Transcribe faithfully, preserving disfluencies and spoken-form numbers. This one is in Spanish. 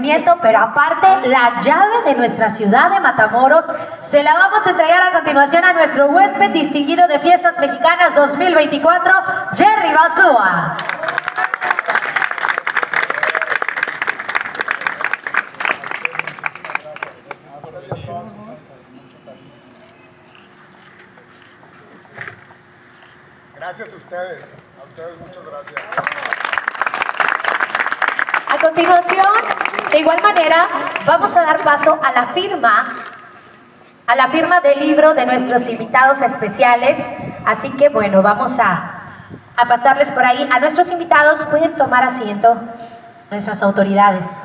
reconocimiento, pero aparte la llave de nuestra ciudad de Matamoros se la vamos a entregar a continuación a nuestro huésped distinguido de Fiestas Mexicanas dos mil veinticuatro, Jerry Basúa. Gracias a ustedes, a ustedes muchas gracias. A continuación, de igual manera, vamos a dar paso a la firma, a la firma del libro de nuestros invitados especiales. Así que bueno, vamos a, a pasarles por ahí. A nuestros invitados pueden tomar asiento nuestras autoridades.